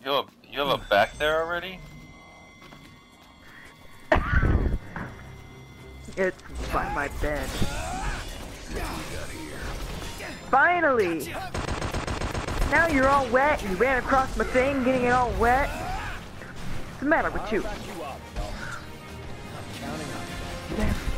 You have a back there already? It's by my bed. Finally! Now you're all wet. You ran across my thing, getting it all wet. What's the matter with you? There we go.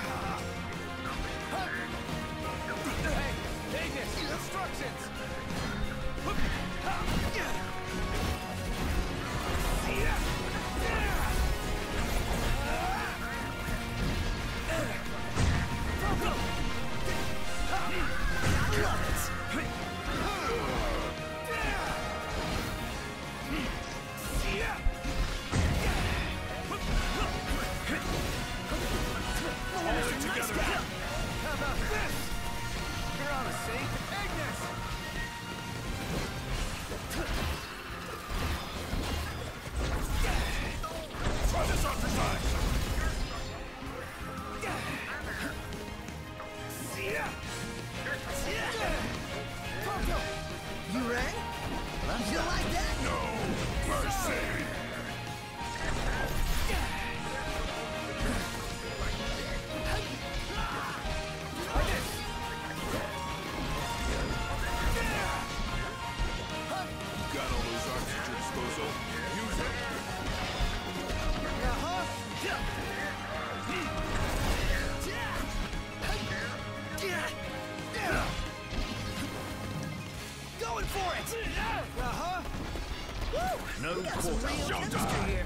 No quarter. Showtime!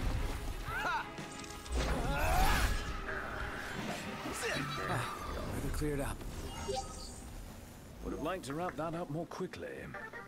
Weather cleared up. Would have liked to wrap that up more quickly.